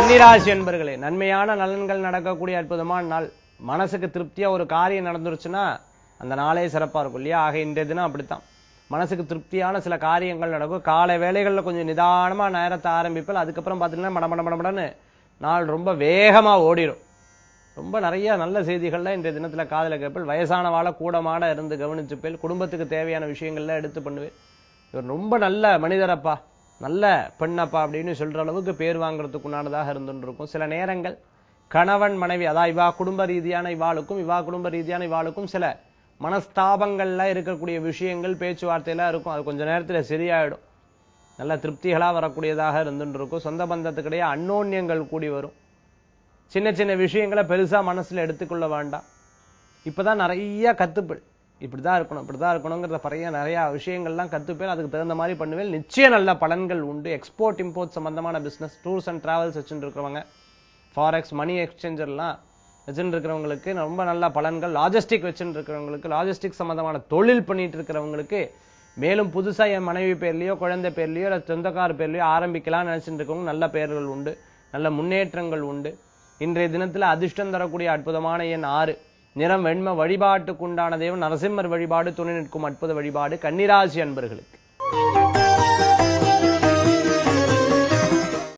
கன்னிராசி என்பர்களே, நன்மையான நலன்கள் நடக்கக்கூடிய அற்புதமான நாள். மனசுக்கு திருப்தியா ஒரு காரியம் நடந்துருச்சுன்னா அந்த நாளே சிறப்பா இருக்கும் இல்லையா? ஆக இன்றைய தினம் அப்படித்தான். மனசுக்கு திருப்தியான சில காரியங்கள் நடக்கும். காலை வேளைகள்ல கொஞ்சம் நிதானமா நேரத்தை ஆரம்பிப்பல். அதுக்கப்புறம் பார்த்தீங்கன்னா மடமடன்னு நாள் ரொம்ப வேகமா ஓடிடும். ரொம்ப நிறைய நல்ல செய்திகள்ல இன்றைய தினத்துல காதல கேட்பல். வயசானவாள கூடமாட இருந்து கவனிச்சுப்பேல். குடும்பத்துக்கு தேவையான விஷயங்கள்ல எடுத்து பண்ணுவேன். இவர் ரொம்ப நல்ல மனிதரப்பா, நல்ல பெண்ணப்பா அப்படின்னு சொல்ற அளவுக்கு பேர் வாங்குறதுக்கு உண்டானதாக இருந்துருக்கும். சில நேரங்கள் கணவன் மனைவி, அதாவது இவா குடும்ப ரீதியான இவாளுக்கும் சில மனஸ்தாபங்கள்ல இருக்கக்கூடிய விஷயங்கள் பேச்சுவார்த்தையெல்லாம் இருக்கும். அது கொஞ்ச நேரத்துல சரியாயிடும். நல்ல திருப்திகளா வரக்கூடியதாக இருந்துருக்கும். சொந்த பந்தத்துக்கிடையே அந்யோன்யங்கள் கூடி வரும். சின்ன சின்ன விஷயங்களை பெருசா மனசுல எடுத்துக்கொள்ள வேண்டாம். இப்பதான் நிறைய கத்துப்பல். இப்படிதான் இருக்கணுங்கிறத நிறைய விஷயங்கள்லாம் கத்துப்பேன். அதுக்கு தகுந்த மாதிரி பண்ணுவேன். நிச்சயம் நல்ல பலன்கள் உண்டு. எக்ஸ்போர்ட் இம்போர்ட் சம்பந்தமான பிசினஸ், டூர்ஸ் அண்ட் டிராவல்ஸ் வச்சுட்டு இருக்கிறவங்க, ஃபாரெக்ஸ் மணி எக்ஸ்சேஞ்சர்லாம் வச்சுட்டு இருக்கிறவங்களுக்கு ரொம்ப நல்ல பலன்கள். லாஜிஸ்டிக் வச்சுட்டு இருக்கிறவங்களுக்கு, லாஜிஸ்டிக் சம்பந்தமான தொழில் பண்ணிட்டு இருக்கிறவங்களுக்கு, மேலும் புதுசா என் மனைவி பேர்லயோ குழந்தை பேர்லயோ இல்ல சொந்தக்கார பேர்லயோ ஆரம்பிக்கலாம்னு நினைச்சிட்டு இருக்கவங்க நல்ல பெயர்கள் உண்டு, நல்ல முன்னேற்றங்கள் உண்டு. இன்றைய தினத்துல அதிர்ஷ்டம் தரக்கூடிய அற்புதமான எண் 6. நிறம் வெண்மை. வழிபாட்டுக்குண்டான தெய்வம் நரசிம்மர் வழிபாடு. துணை நிற்கும் அற்புத வழிபாடு கன்னிராசி அன்பர்களுக்கு.